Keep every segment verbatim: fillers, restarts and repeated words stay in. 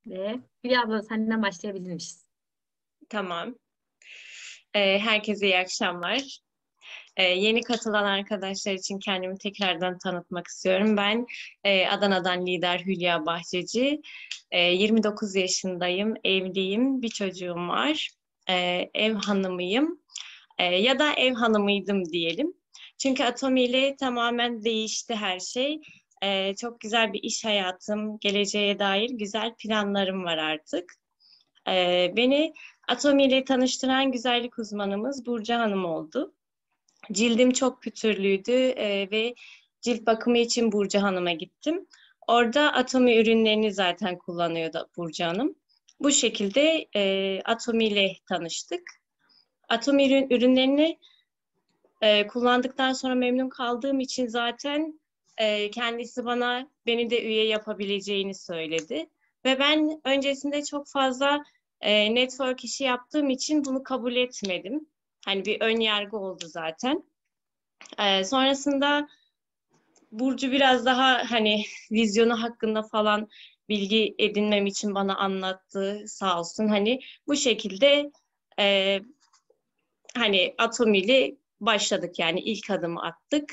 Ve Hülya abla senden başlayabilirmişiz. Tamam. Ee, herkese iyi akşamlar. Ee, yeni katılan arkadaşlar için kendimi tekrardan tanıtmak istiyorum. Ben e, Adana'dan lider Hülya Bahçeci. Ee, yirmi dokuz yaşındayım, evliyim, bir çocuğum var. Ee, ev hanımıyım. Ee, ya da ev hanımıydım diyelim. Çünkü Atomi ile tamamen değişti her şey. Ee, çok güzel bir iş hayatım, geleceğe dair güzel planlarım var artık. Ee, beni Atomi ile tanıştıran güzellik uzmanımız Burcu Hanım oldu. Cildim çok pütürlüydü e, ve cilt bakımı için Burcu Hanım'a gittim. Orada Atomi ürünlerini zaten kullanıyordu Burcu Hanım. Bu şekilde e, Atomi ile tanıştık. Atomi ürün, ürünlerini e, kullandıktan sonra memnun kaldığım için zaten e, kendisi bana beni de üye yapabileceğini söyledi. Ve ben öncesinde çok fazla e, network işi yaptığım için bunu kabul etmedim. Hani bir ön yargı oldu zaten. E, sonrasında Burcu biraz daha hani vizyonu hakkında falan bilgi edinmem için bana anlattı sağ olsun. Hani bu şekilde e, hani Atomi ile başladık yani ilk adımı attık.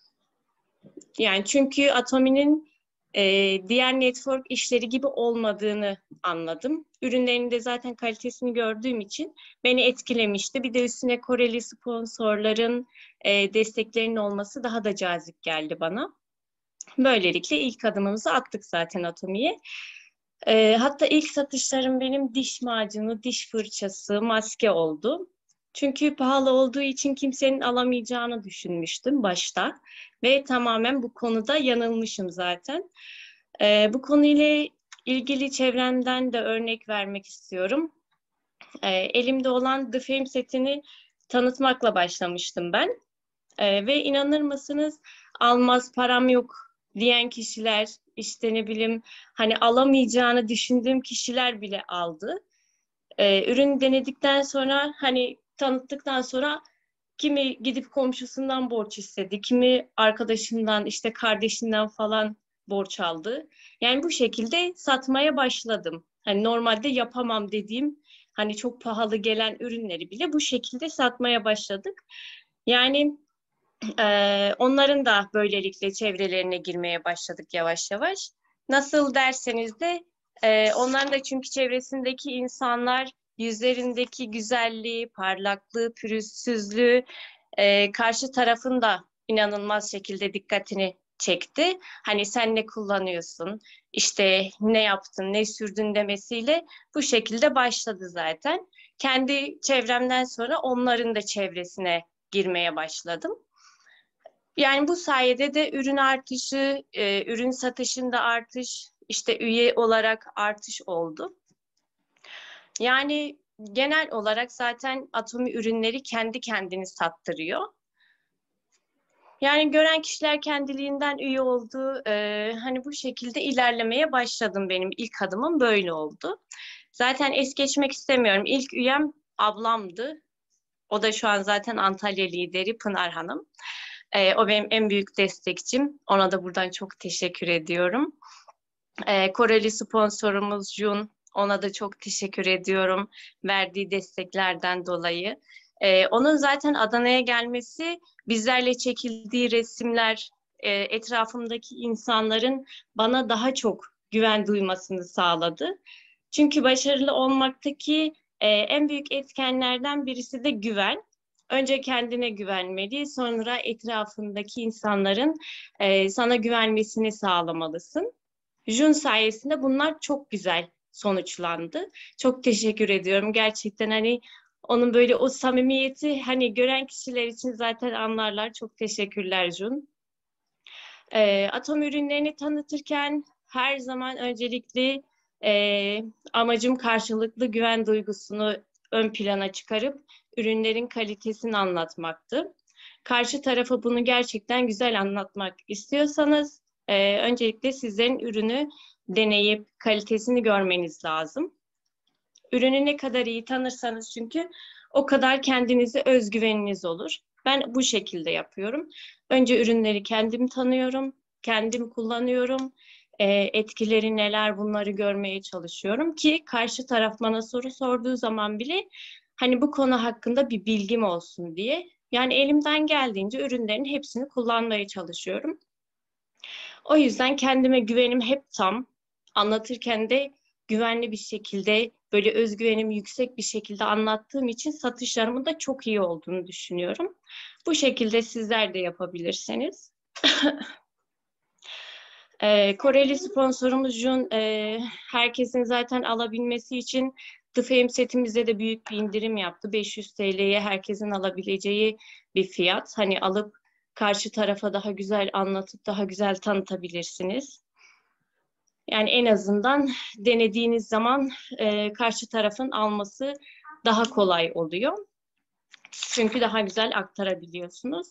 Yani çünkü Atomi'nin e, diğer network işleri gibi olmadığını anladım. Ürünlerinin de zaten kalitesini gördüğüm için beni etkilemişti. Bir de üstüne Koreli sponsorların e, desteklerinin olması daha da cazip geldi bana. Böylelikle ilk adımımızı attık zaten Atomi'ye. E, hatta ilk satışlarım benim diş macunu, diş fırçası, maske oldu. Çünkü pahalı olduğu için kimsenin alamayacağını düşünmüştüm başta. Ve tamamen bu konuda yanılmışım zaten. E, bu konuyla ilgili çevremden de örnek vermek istiyorum. E, elimde olan The Fame setini tanıtmakla başlamıştım ben. E, ve inanır mısınız almaz param yok diyen kişiler işte ne bileyim hani alamayacağını düşündüğüm kişiler bile aldı. E, ürün denedikten sonra hani tanıttıktan sonra kimi gidip komşusundan borç istedi, kimi arkadaşından işte kardeşinden falan borç aldı. Yani bu şekilde satmaya başladım. Hani normalde yapamam dediğim hani çok pahalı gelen ürünleri bile bu şekilde satmaya başladık. Yani ee, onların da böylelikle çevrelerine girmeye başladık yavaş yavaş. Nasıl derseniz de e, onların da çünkü çevresindeki insanlar yüzlerindeki güzelliği, parlaklığı, pürüzsüzlüğü e, karşı tarafın da inanılmaz şekilde dikkatini çekti. Hani sen ne kullanıyorsun, işte ne yaptın, ne sürdün demesiyle bu şekilde başladı zaten. Kendi çevremden sonra onların da çevresine girmeye başladım. Yani bu sayede de ürün artışı, e, ürün satışında artış, işte üye olarak artış oldu. Yani genel olarak zaten Atomi ürünleri kendi kendini sattırıyor. Yani gören kişiler kendiliğinden üye oldu. E, hani bu şekilde ilerlemeye başladım benim ilk adımım böyle oldu. Zaten es geçmek istemiyorum. İlk üyem ablamdı. O da şu an zaten Antalya lideri Pınar Hanım. Ee, o benim en büyük destekçim. Ona da buradan çok teşekkür ediyorum. Ee, Koreli sponsorumuz Jun. Ona da çok teşekkür ediyorum verdiği desteklerden dolayı. Ee, onun zaten Adana'ya gelmesi, bizlerle çekildiği resimler, e, etrafımdaki insanların bana daha çok güven duymasını sağladı. Çünkü başarılı olmaktaki e, en büyük etkenlerden birisi de güven. Önce kendine güvenmeli, sonra etrafındaki insanların e, sana güvenmesini sağlamalısın. Jun sayesinde bunlar çok güzel sonuçlandı. Çok teşekkür ediyorum. Gerçekten hani onun böyle o samimiyeti hani gören kişiler için zaten anlarlar. Çok teşekkürler Jun. E, atom ürünlerini tanıtırken her zaman öncelikli e, amacım karşılıklı güven duygusunu ön plana çıkarıp ürünlerin kalitesini anlatmaktı. Karşı tarafa bunu gerçekten güzel anlatmak istiyorsanız e, öncelikle sizlerin ürünü deneyip kalitesini görmeniz lazım. Ürünü ne kadar iyi tanırsanız çünkü o kadar kendinize özgüveniniz olur. Ben bu şekilde yapıyorum. Önce ürünleri kendim tanıyorum, kendim kullanıyorum. e, etkileri neler, bunları görmeye çalışıyorum ki karşı taraf bana soru sorduğu zaman bile hani bu konu hakkında bir bilgim olsun diye. Yani elimden geldiğince ürünlerin hepsini kullanmaya çalışıyorum. O yüzden kendime güvenim hep tam. Anlatırken de güvenli bir şekilde, böyle özgüvenim yüksek bir şekilde anlattığım için satışlarımın da çok iyi olduğunu düşünüyorum. Bu şekilde sizler de yapabilirsiniz. Ee, Koreli sponsorumuzun e, herkesin zaten alabilmesi için The Fame setimizde de büyük bir indirim yaptı. beş yüz T L'ye herkesin alabileceği bir fiyat. Hani alıp karşı tarafa daha güzel anlatıp daha güzel tanıtabilirsiniz. Yani en azından denediğiniz zaman e, karşı tarafın alması daha kolay oluyor. Çünkü daha güzel aktarabiliyorsunuz.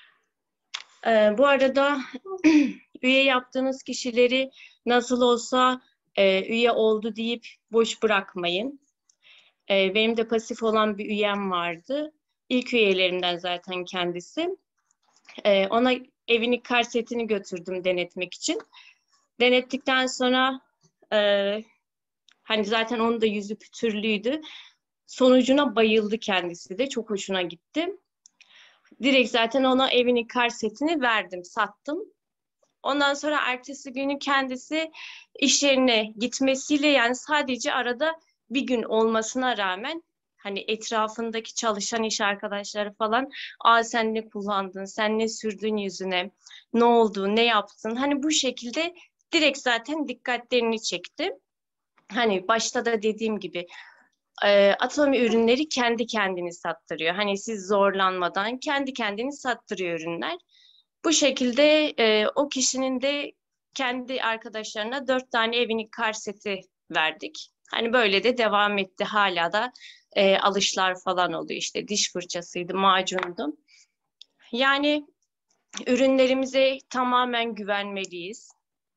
E, bu arada üye yaptığınız kişileri nasıl olsa e, üye oldu deyip boş bırakmayın. E, benim de pasif olan bir üyem vardı. İlk üyelerimden zaten kendisi. E, ona evini kar setini götürdüm denetmek için. Denettikten sonra e, hani zaten onun da yüzü pütürlüydü. Sonucuna bayıldı kendisi de. Çok hoşuna gitti. Direkt zaten ona evinin kar setini verdim, sattım. Ondan sonra ertesi günü kendisi iş yerine gitmesiyle, yani sadece arada bir gün olmasına rağmen hani etrafındaki çalışan iş arkadaşları falan, aa sen ne kullandın, sen ne sürdün yüzüne, ne oldu, ne yaptın? Hani bu şekilde direkt zaten dikkatlerini çekti. Hani başta da dediğim gibi e, Atomi ürünleri kendi kendini sattırıyor. Hani siz zorlanmadan kendi kendini sattırıyor ürünler. Bu şekilde e, o kişinin de kendi arkadaşlarına dört tane evinin kar seti verdik. Hani böyle de devam etti. Hala da e, alışlar falan oluyor. İşte diş fırçasıydı, macundu. Yani ürünlerimize tamamen güvenmeliyiz.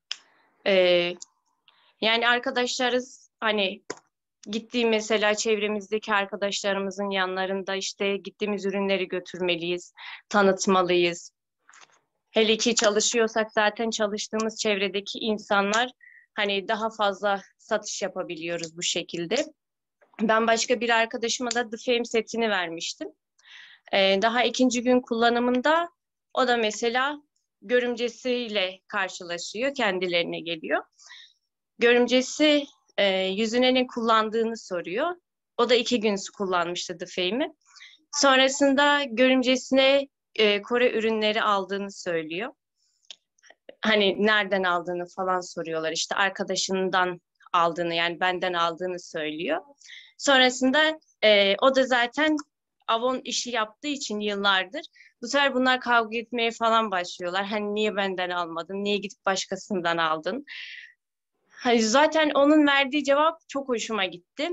E, Yani arkadaşlarız, hani gittiğim mesela çevremizdeki arkadaşlarımızın yanlarında işte gittiğimiz ürünleri götürmeliyiz, tanıtmalıyız. Hele ki çalışıyorsak zaten çalıştığımız çevredeki insanlar hani daha fazla satış yapabiliyoruz bu şekilde. Ben başka bir arkadaşıma da The Fame setini vermiştim. Ee, daha ikinci gün kullanımında o da mesela görümcesiyle karşılaşıyor, kendilerine geliyor. Görümcesi e, yüzüne ne kullandığını soruyor. O da iki gün kullanmıştı The Fame'i. Sonrasında görümcesine e, Kore ürünleri aldığını söylüyor. Hani nereden aldığını falan soruyorlar. İşte arkadaşından aldığını, yani benden aldığını söylüyor. Sonrasında e, o da zaten Avon işi yaptığı için yıllardır bu sefer bunlar kavga etmeye falan başlıyorlar. Hani niye benden almadın? Niye gidip başkasından aldın? Hani zaten onun verdiği cevap çok hoşuma gitti.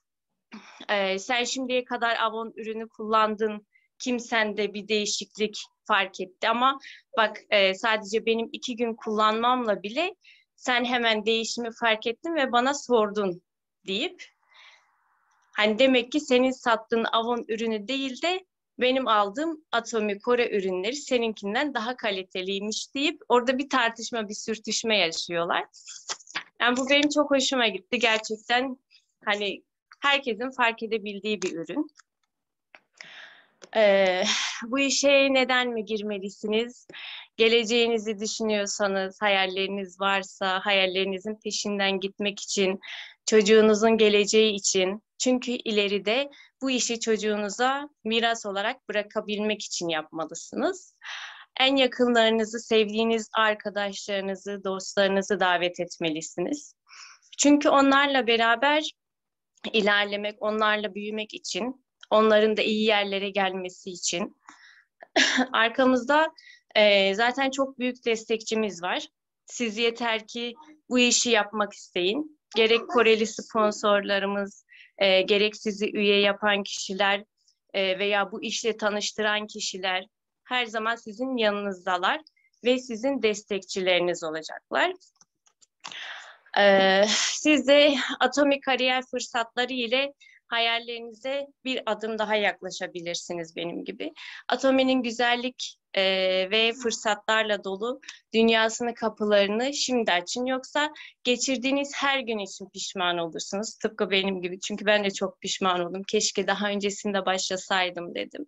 Ee, sen şimdiye kadar Avon ürünü kullandın. Kimsende bir değişiklik fark etti ama bak e, sadece benim iki gün kullanmamla bile sen hemen değişimi fark ettin ve bana sordun deyip, hani demek ki senin sattığın Avon ürünü değil de benim aldığım Atomi Kore ürünleri seninkinden daha kaliteliymiş deyip orada bir tartışma, bir sürtüşme yaşıyorlar. Yani bu benim çok hoşuma gitti. Gerçekten hani herkesin fark edebildiği bir ürün. Ee, Bu işe neden mi girmelisiniz? Geleceğinizi düşünüyorsanız, hayalleriniz varsa, hayallerinizin peşinden gitmek için, çocuğunuzun geleceği için. Çünkü ileride bu işi çocuğunuza miras olarak bırakabilmek için yapmalısınız. En yakınlarınızı, sevdiğiniz arkadaşlarınızı, dostlarınızı davet etmelisiniz. Çünkü onlarla beraber ilerlemek, onlarla büyümek için, onların da iyi yerlere gelmesi için arkamızda e, zaten çok büyük destekçimiz var. Siz yeter ki bu işi yapmak isteyin. Gerek Koreli sponsorlarımız, e, gerek sizi üye yapan kişiler e, veya bu işle tanıştıran kişiler her zaman sizin yanınızdalar ve sizin destekçileriniz olacaklar. Ee, siz de Atomi kariyer fırsatları ile hayallerinize bir adım daha yaklaşabilirsiniz benim gibi. Atomi'nin güzellik e, ve fırsatlarla dolu dünyasının kapılarını şimdi açın. Yoksa geçirdiğiniz her gün için pişman olursunuz. Tıpkı benim gibi. Çünkü ben de çok pişman oldum. Keşke daha öncesinde başlasaydım dedim.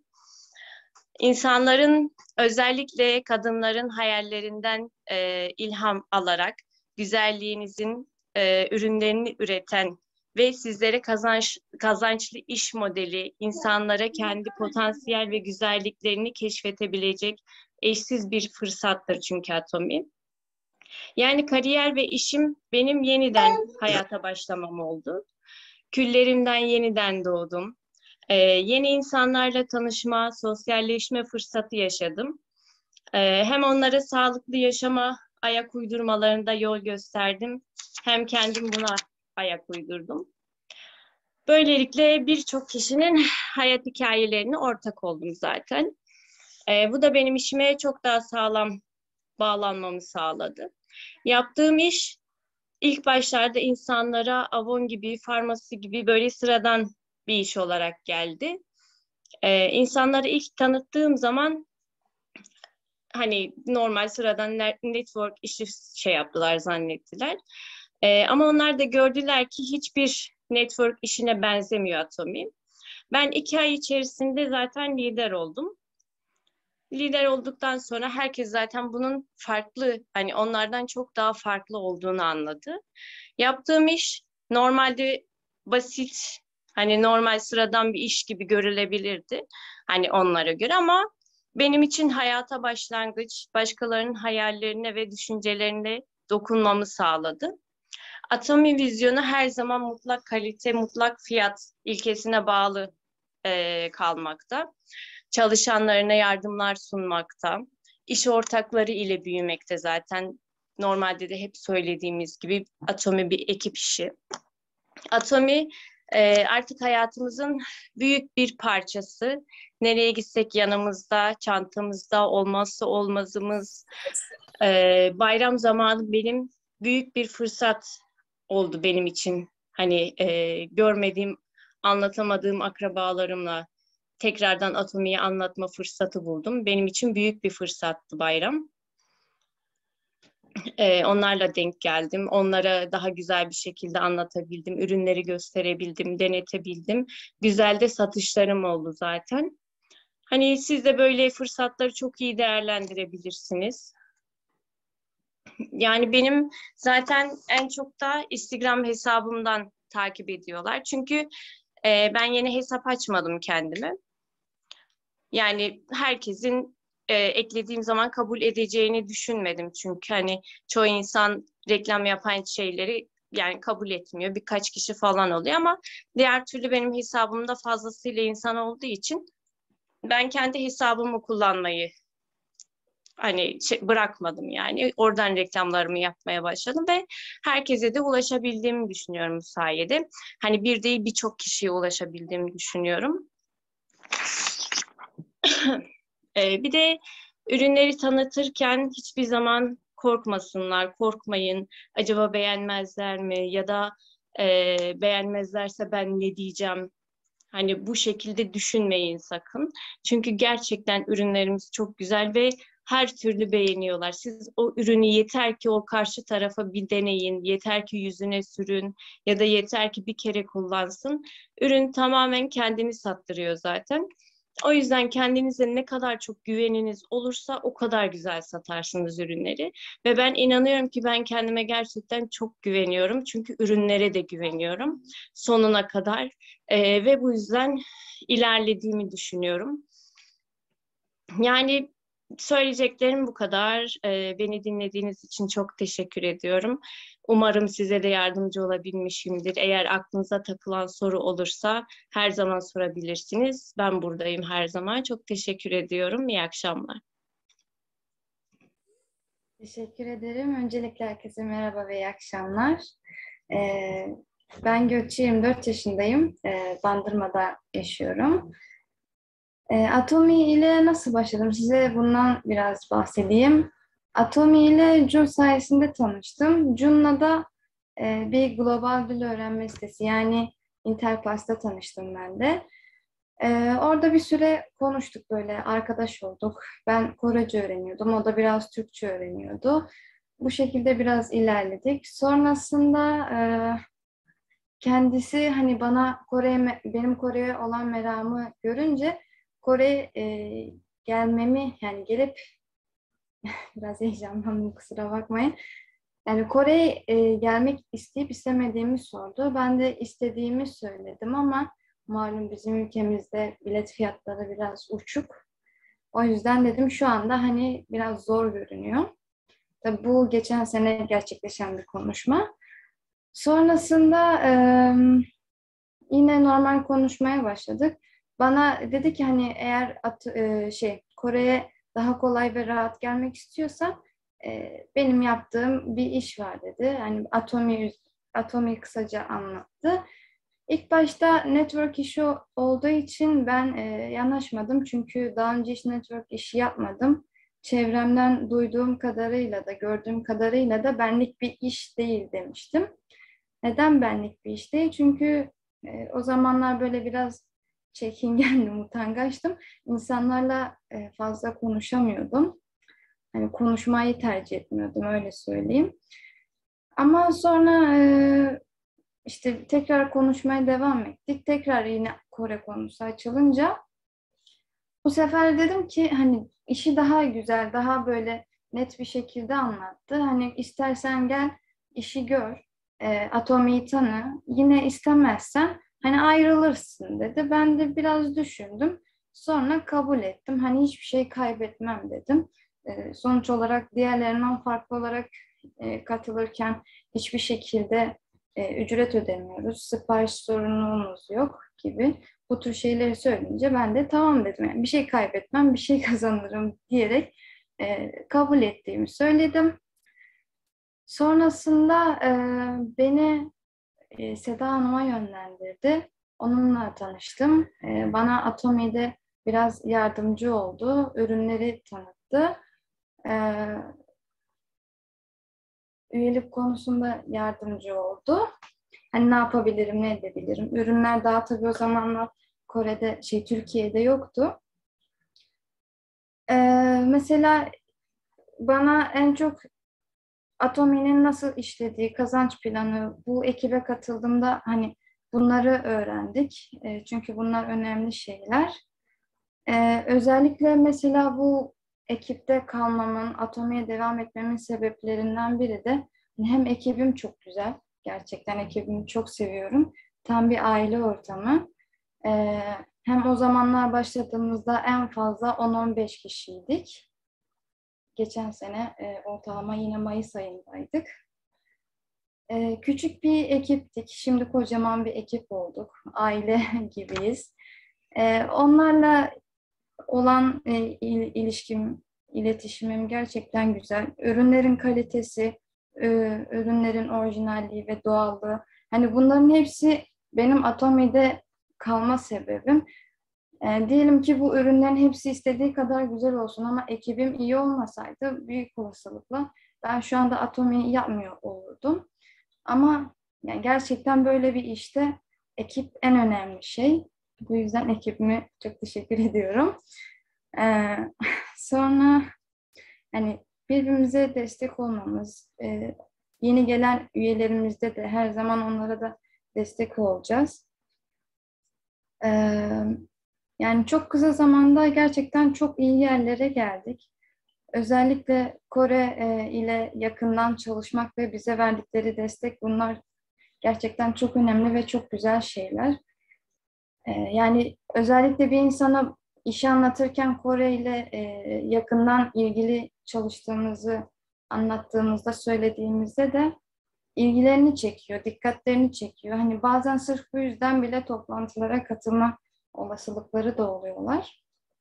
İnsanların, özellikle kadınların hayallerinden e, ilham alarak güzelliğinizin e, ürünlerini üreten ve sizlere kazanç, kazançlı iş modeli, insanlara kendi potansiyel ve güzelliklerini keşfetebilecek eşsiz bir fırsattır çünkü Atomi. Yani kariyer ve işim benim yeniden hayata başlamam oldu. Küllerimden yeniden doğdum. Ee, yeni insanlarla tanışma, sosyalleşme fırsatı yaşadım. Ee, hem onlara sağlıklı yaşama ayak uydurmalarında yol gösterdim, hem kendim buna ayak uydurdum. Böylelikle birçok kişinin hayat hikayelerine ortak oldum zaten. Ee, bu da benim işime çok daha sağlam bağlanmamı sağladı. Yaptığım iş ilk başlarda insanlara Avon gibi, farmasi gibi böyle sıradan bir iş olarak geldi. Ee, insanlara ilk tanıttığım zaman hani normal sıradan network işi şey yaptılar zannettiler. Ee, ama onlar da gördüler ki hiçbir network işine benzemiyor Atomi. Ben iki ay içerisinde zaten lider oldum. Lider olduktan sonra herkes zaten bunun farklı, hani onlardan çok daha farklı olduğunu anladı. Yaptığım iş normalde basit, hani normal sıradan bir iş gibi görülebilirdi. Hani onlara göre, ama benim için hayata başlangıç, başkalarının hayallerine ve düşüncelerine dokunmamı sağladı. Atomi vizyonu her zaman mutlak kalite, mutlak fiyat ilkesine bağlı e, kalmakta. Çalışanlarına yardımlar sunmakta, iş ortakları ile büyümekte zaten. Normalde de hep söylediğimiz gibi Atomi bir ekip işi. Atomi e, artık hayatımızın büyük bir parçası. Nereye gitsek yanımızda, çantamızda, olmazsa olmazımız. E, bayram zamanı benim büyük bir fırsat oldu benim için. Hani e, görmediğim, anlatamadığım akrabalarımla tekrardan Atomi'yi anlatma fırsatı buldum. Benim için büyük bir fırsattı bayram. Ee, onlarla denk geldim. Onlara daha güzel bir şekilde anlatabildim. Ürünleri gösterebildim, denetebildim. Güzel de satışlarım oldu zaten. Hani siz de böyle fırsatları çok iyi değerlendirebilirsiniz. Yani benim zaten en çok da Instagram hesabımdan takip ediyorlar. Çünkü e, ben yeni hesap açmadım kendime. Yani herkesin e, eklediğim zaman kabul edeceğini düşünmedim. Çünkü hani çoğu insan reklam yapan şeyleri yani kabul etmiyor. Birkaç kişi falan oluyor, ama diğer türlü benim hesabımda fazlasıyla insan olduğu için ben kendi hesabımı kullanmayı hani şey, bırakmadım yani. Oradan reklamlarımı yapmaya başladım ve herkese de ulaşabildiğimi düşünüyorum bu sayede. Hani bir değil, birçok kişiye ulaşabildiğimi düşünüyorum. Ee, bir de ürünleri tanıtırken hiçbir zaman korkmasınlar, korkmayın. Acaba beğenmezler mi? Ya da e, beğenmezlerse ben ne diyeceğim? Hani bu şekilde düşünmeyin sakın. Çünkü gerçekten ürünlerimiz çok güzel ve her türlü beğeniyorlar. Siz o ürünü yeter ki o karşı tarafa bir deneyin, yeter ki yüzüne sürün ya da yeter ki bir kere kullansın. Ürün tamamen kendini sattırıyor zaten. O yüzden kendinize ne kadar çok güveniniz olursa o kadar güzel satarsınız ürünleri. Ve ben inanıyorum ki ben kendime gerçekten çok güveniyorum. Çünkü ürünlere de güveniyorum sonuna kadar. Ee, ve bu yüzden ilerlediğimi düşünüyorum. Yani söyleyeceklerim bu kadar. Ee, beni dinlediğiniz için çok teşekkür ediyorum. Umarım size de yardımcı olabilmişimdir. Eğer aklınıza takılan soru olursa her zaman sorabilirsiniz. Ben buradayım her zaman. Çok teşekkür ediyorum. İyi akşamlar. Teşekkür ederim. Öncelikle herkese merhaba ve iyi akşamlar. Ee, ben Gökçe, yirmi dört yaşındayım. Ee, Bandırma'da yaşıyorum. Ee, Atomi ile nasıl başladım? Size bundan biraz bahsedeyim. Atomi ile Jun sayesinde tanıştım. Jun'la da e, bir global dil öğrenme sitesi, yani Interpass'ta tanıştım ben de. Ee, orada bir süre konuştuk, böyle arkadaş olduk. Ben Korece öğreniyordum, o da biraz Türkçe öğreniyordu. Bu şekilde biraz ilerledik. Sonrasında e, kendisi hani bana Kore'ye me- benim Kore'ye olan meramı görünce Kore'ye e, gelmemi, yani gelip biraz heyecanlandım, kusura bakmayın. Yani Kore'ye e, gelmek isteyip istemediğimi sordu. Ben de istediğimi söyledim ama malum bizim ülkemizde bilet fiyatları biraz uçuk. O yüzden dedim şu anda hani biraz zor görünüyor. Tabii bu geçen sene gerçekleşen bir konuşma. Sonrasında e, yine normal konuşmaya başladık. Bana dedi ki hani eğer at, e, şey Kore'ye daha kolay ve rahat gelmek istiyorsan e, benim yaptığım bir iş var dedi. Hani Atomi Atomi kısaca anlattı. İlk başta network işi olduğu için ben e, yanaşmadım. Çünkü daha önce hiç network işi yapmadım. Çevremden duyduğum kadarıyla da gördüğüm kadarıyla da benlik bir iş değil demiştim. Neden benlik bir iş değil? Çünkü e, o zamanlar böyle biraz çekingendim, utangaçtım. İnsanlarla e, fazla konuşamıyordum. Hani konuşmayı tercih etmiyordum, öyle söyleyeyim. Ama sonra e, işte tekrar konuşmaya devam ettik. Tekrar yine Kore konusu açılınca bu sefer dedim ki hani işi daha güzel, daha böyle net bir şekilde anlattı. Hani istersen gel işi gör, e, Atomi'yi tanı. Yine istemezsen hani ayrılırsın dedi. Ben de biraz düşündüm. Sonra kabul ettim. Hani hiçbir şey kaybetmem dedim. E, sonuç olarak diğerlerinden farklı olarak e, katılırken hiçbir şekilde e, ücret ödemiyoruz. Sipariş sorunumuz yok gibi. Bu tür şeyleri söyleyince ben de tamam dedim. Yani bir şey kaybetmem, bir şey kazanırım diyerek e, kabul ettiğimi söyledim. Sonrasında e, beni e, Seda Hanım'a yönlendirdi. Onunla tanıştım. E, bana Atomi'de biraz yardımcı oldu. Ürünleri tanıttı. E, üyelik konusunda yardımcı oldu. Hani ne yapabilirim, ne edebilirim? Ürünler daha tabii o zamanlar Kore'de, şey Türkiye'de yoktu. Ee, mesela bana en çok Atomi'nin nasıl işlediği, kazanç planı, bu ekibe katıldığımda hani bunları öğrendik. Ee, çünkü bunlar önemli şeyler. Ee, özellikle mesela bu ekipte kalmamın, Atomi'ye devam etmemin sebeplerinden biri de hani hem ekibim çok güzel, gerçekten ekibimi çok seviyorum. Tam bir aile ortamı. Ee, hem o zamanlar başladığımızda en fazla on on beş kişiydik. Geçen sene e, ortalama yine Mayıs ayındaydık. E, küçük bir ekiptik. Şimdi kocaman bir ekip olduk. Aile gibiyiz. E, onlarla olan e, il- ilişkim, iletişimim gerçekten güzel. Ürünlerin kalitesi, e, ürünlerin orijinalliği ve doğallığı. Hani bunların hepsi benim Atomi'de kalma sebebim. E, diyelim ki bu ürünlerin hepsi istediği kadar güzel olsun ama ekibim iyi olmasaydı büyük olasılıkla ben şu anda Atomi yapmıyor olurdum. Ama yani gerçekten böyle bir işte ekip en önemli şey. Bu yüzden ekibime çok teşekkür ediyorum. E, sonra hani birbirimize destek olmamız, e, yeni gelen üyelerimizde de her zaman onlara da destek olacağız. E, Yani çok kısa zamanda gerçekten çok iyi yerlere geldik. Özellikle Kore e, ile yakından çalışmak ve bize verdikleri destek, bunlar gerçekten çok önemli ve çok güzel şeyler. E, yani özellikle bir insana işi anlatırken Kore ile e, yakından ilgili çalıştığımızı anlattığımızda, söylediğimizde de ilgilerini çekiyor, dikkatlerini çekiyor. Hani bazen sırf bu yüzden bile toplantılara katılma olasılıkları da oluyorlar.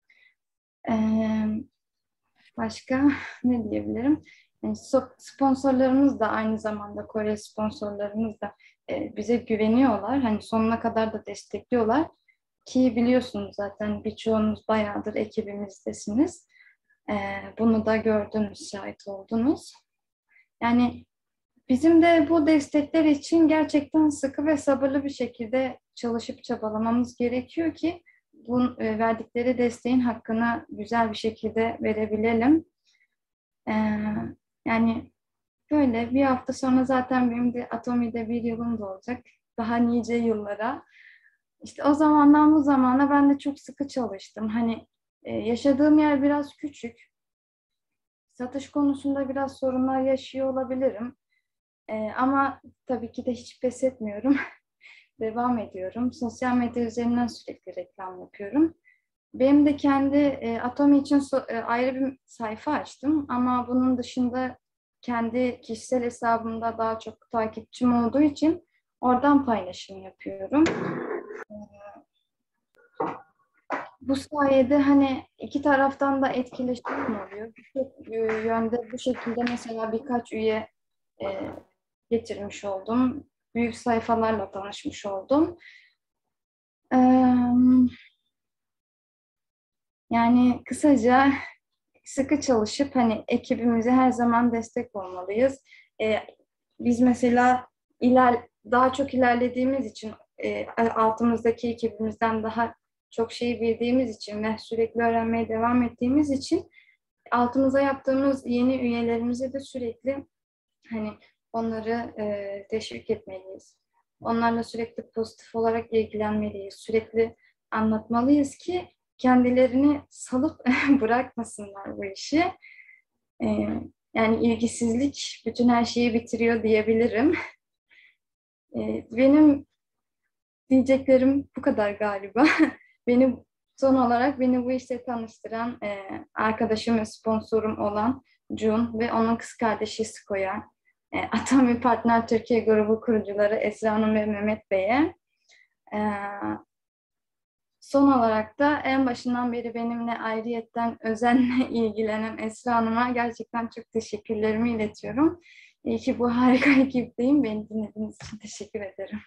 Ee, başka ne diyebilirim? Yani so- sponsorlarımız da aynı zamanda, Kore sponsorlarımız da e, bize güveniyorlar. Hani sonuna kadar da destekliyorlar. Ki biliyorsunuz zaten birçoğunuz bayağıdır ekibimizdesiniz. Ee, bunu da gördünüz, şahit oldunuz. Yani bizim de bu destekler için gerçekten sıkı ve sabırlı bir şekilde çalışıp çabalamamız gerekiyor ki bu e, verdikleri desteğin hakkını güzel bir şekilde verebilelim. E, yani böyle bir hafta sonra zaten benim de Atomi'de bir yılım da olacak. Daha nice yıllara. İşte o zamandan bu zamana ben de çok sıkı çalıştım. Hani e, yaşadığım yer biraz küçük. Satış konusunda biraz sorunlar yaşıyor olabilirim. E, ama tabii ki de hiç pes etmiyorum. Devam ediyorum. Sosyal medya üzerinden sürekli reklam yapıyorum. Benim de kendi e, Atomi için so- e, ayrı bir sayfa açtım. Ama bunun dışında kendi kişisel hesabımda daha çok takipçim olduğu için oradan paylaşım yapıyorum. Bu sayede hani iki taraftan da etkileşim oluyor. Birçok e, yönde bu şekilde mesela birkaç üye e, getirmiş oldum. Büyük sayfalarla tanışmış oldum. Ee, yani kısaca sıkı çalışıp hani ekibimize her zaman destek olmalıyız. Ee, biz mesela iler, daha çok ilerlediğimiz için e, altımızdaki ekibimizden daha çok şeyi bildiğimiz için ve sürekli öğrenmeye devam ettiğimiz için altımıza yaptığımız yeni üyelerimize de sürekli hani onları e, teşvik etmeliyiz. Onlarla sürekli pozitif olarak ilgilenmeliyiz. Sürekli anlatmalıyız ki kendilerini salıp bırakmasınlar bu işi. E, yani ilgisizlik bütün her şeyi bitiriyor diyebilirim. E, benim diyeceklerim bu kadar galiba. Beni son olarak beni bu işte tanıştıran e, arkadaşım ve sponsorum olan Jun ve onun kız kardeşi Sko'ya, e, Atomi Partner Türkiye grubu kurucuları Esra Hanım ve Mehmet Bey'e, e, son olarak da en başından beri benimle ayrıyetten özenle ilgilenen Esra Hanım'a gerçekten çok teşekkürlerimi iletiyorum. İyi ki bu harika ekipteyim. Beni dinlediğiniz için teşekkür ederim.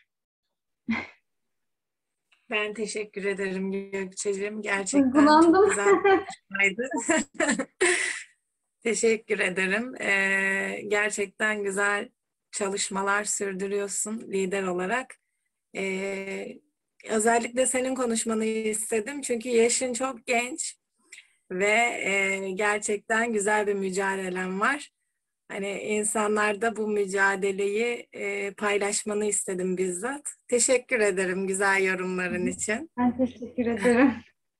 Ben teşekkür ederim Gökçe'cim. Gerçekten çok Duygulandım. güzel bir konuşmaydı. Teşekkür ederim. Ee, gerçekten güzel çalışmalar sürdürüyorsun lider olarak. Ee, özellikle senin konuşmanı istedim. Çünkü yaşın çok genç ve e, gerçekten güzel bir mücadelen var. Hani insanlarda bu mücadeleyi e, paylaşmanı istedim bizzat. Teşekkür ederim güzel yorumların için. Ben teşekkür ederim.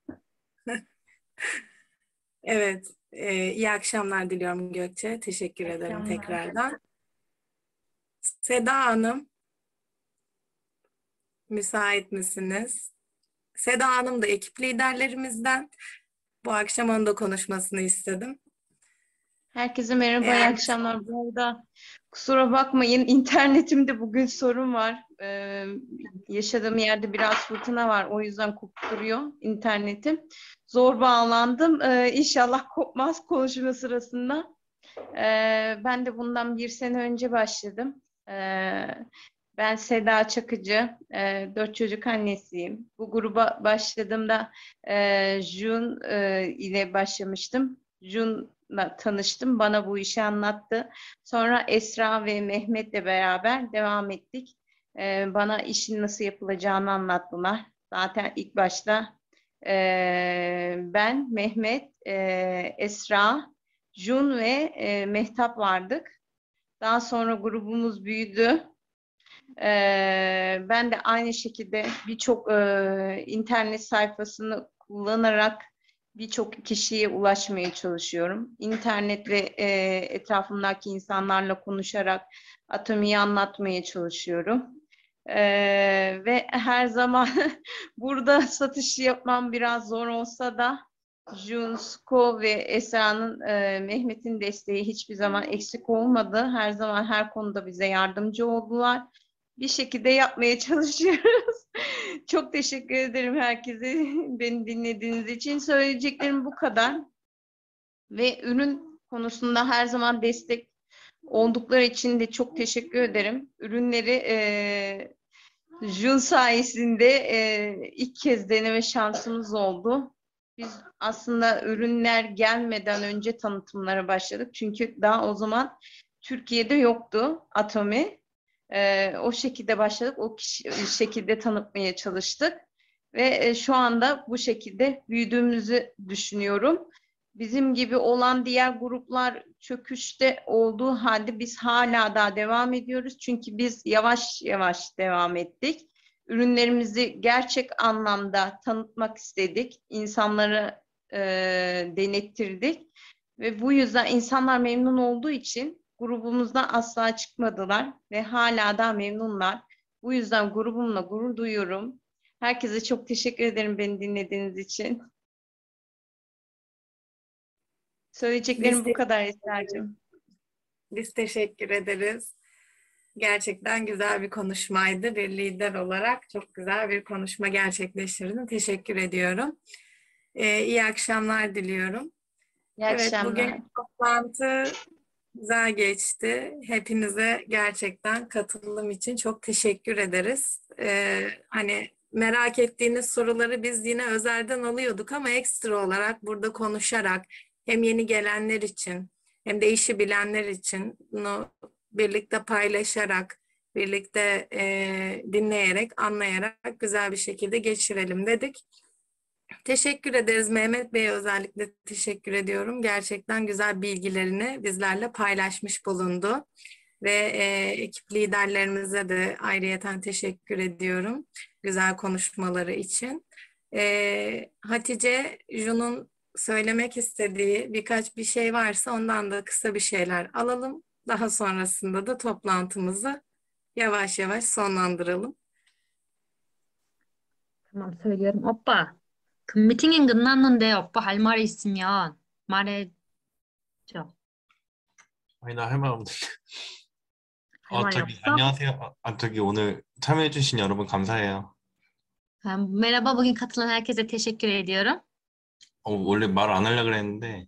Evet, e, iyi akşamlar diliyorum Gökçe. Teşekkür İyi ederim akşamlar. tekrardan. Seda Hanım, müsait misiniz? Seda Hanım da ekip liderlerimizden. Bu akşam onun da konuşmasını istedim. Herkese merhaba, iyi Eğer akşamlar. Bu arada kusura bakmayın, internetimde bugün sorun var. Ee, yaşadığım yerde biraz fırtına var, o yüzden kopturuyor internetim. Zor bağlandım. Ee, İnşallah kopmaz konuşma sırasında. Ee, ben de bundan bir sene önce başladım. Ee, ben Seda Çakıcı, e, dört çocuk annesiyim. Bu gruba başladığımda e, Jun e, ile başlamıştım. Jun'la tanıştım, bana bu işi anlattı. Sonra Esra ve Mehmet'le beraber devam ettik. E, bana işin nasıl yapılacağını anlattılar. Zaten ilk başta e, ben, Mehmet, e, Esra, Jun ve e, Mehtap vardık. Daha sonra grubumuz büyüdü. Ee, ben de aynı şekilde birçok e, internet sayfasını kullanarak birçok kişiye ulaşmaya çalışıyorum. İnternet ve e, etrafımdaki insanlarla konuşarak Atomi'yi anlatmaya çalışıyorum. Ee, ve her zaman burada satış yapmam biraz zor olsa da Junsko ve Esra'nın, e, Mehmet'in desteği hiçbir zaman eksik olmadı. Her zaman her konuda bize yardımcı oldular. Bir şekilde yapmaya çalışıyoruz. Çok teşekkür ederim herkese beni dinlediğiniz için. Söyleyeceklerim bu kadar. Ve ürün konusunda her zaman destek oldukları için de çok teşekkür ederim. Ürünleri e, Jun sayesinde e, ilk kez deneme şansımız oldu. Biz aslında ürünler gelmeden önce tanıtımlara başladık. Çünkü daha o zaman Türkiye'de yoktu Atomi. E, o şekilde başladık. O kişi, şekilde tanıtmaya çalıştık. Ve e, şu anda bu şekilde büyüdüğümüzü düşünüyorum. Bizim gibi olan diğer gruplar çöküşte olduğu halde biz hala daha devam ediyoruz. Çünkü biz yavaş yavaş devam ettik. Ürünlerimizi gerçek anlamda tanıtmak istedik. İnsanlara e, denettirdik. Ve bu yüzden insanlar memnun olduğu için grubumuzdan asla çıkmadılar ve hala da memnunlar. Bu yüzden grubumla gurur duyuyorum. Herkese çok teşekkür ederim beni dinlediğiniz için. Söyleyeceklerim Biz, bu kadar Esra'cığım. biz teşekkür ederiz. Gerçekten güzel bir konuşmaydı. Bir lider olarak çok güzel bir konuşma gerçekleştirdin. Teşekkür ediyorum. Ee, iyi akşamlar diliyorum. İyi Evet, akşamlar. bugün toplantı güzel geçti. Hepinize gerçekten katılım için çok teşekkür ederiz. Ee, hani merak ettiğiniz soruları biz yine özelden alıyorduk ama ekstra olarak burada konuşarak hem yeni gelenler için hem de işi bilenler için bunu birlikte paylaşarak, birlikte e, dinleyerek, anlayarak güzel bir şekilde geçirelim dedik. Teşekkür ederiz. Mehmet Bey'e özellikle teşekkür ediyorum. Gerçekten güzel bilgilerini bizlerle paylaşmış bulundu. Ve e, ekip liderlerimize de ayrıyeten teşekkür ediyorum. Güzel konuşmaları için. E, Hatice, Jun'un söylemek istediği birkaç bir şey varsa ondan da kısa bir şeyler alalım. Daha sonrasında da toplantımızı yavaş yavaş sonlandıralım. Tamam söylüyorum. 오빠, 그 미팅은 끝났는데 오빠 할 말이 있으면 말해줘. 아니, 나 할 말 없는데. 할 어, 말이 저기, 없어? 안녕하세요. 아, 저기, 오늘 참여해주신 여러분 감사해요. Ha, merhaba, bugün katılan herkese teşekkür ediyorum. 어, 원래 말 안 하려고 그랬는데,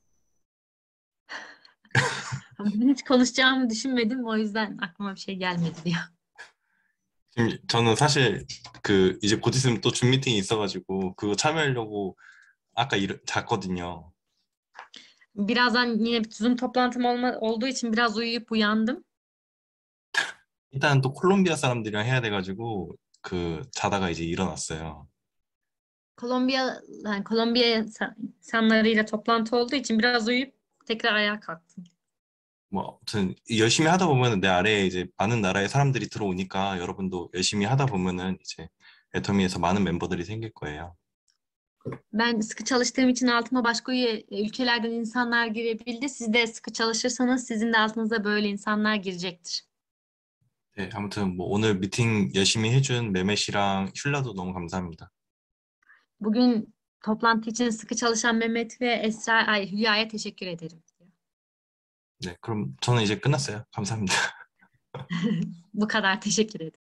Ama ben hiç konuşacağımı düşünmedim. O yüzden aklıma bir şey gelmedi diyor. 지금 저는 사실 그, 이제 곧 있으면 또 줌 미팅이 있어가지고, 그거 참여하려고 아까 일, 잤거든요. Birazdan yine bir Zoom toplantım olma, olduğu için biraz uyuyup uyandım. 일단 또 콜롬비아 사람들이랑 해야 돼가지고, 그, 자다가 이제 일어났어요. Kolombiya, yani Kolombiya insan- insanlarıyla toplantı olduğu için biraz uyuyup tekrar ayağa kalktım. 뭐, 아무튼, 열심히 하다 보면은 내 아래에 이제 많은 나라의 사람들이 들어오니까 여러분도 열심히 하다 보면은 이제 애터미에서 많은 멤버들이 생길 거예요. Ben sıkı çalıştığım için altıma başka üye- ülkelerden insanlar girebildi. Siz de sıkı çalışırsanız sizin de altınıza böyle insanlar girecektir. 네, 아무튼 뭐 오늘 미팅 열심히 해준 메메시랑 슐라도 너무 감사합니다. Bugün toplantı için sıkı çalışan Mehmet ve Esra, ay, Hülya'ya teşekkür ederim. 네, 그럼 저는 이제 끝났어요. 감사합니다. Bu kadar teşekkür ederim.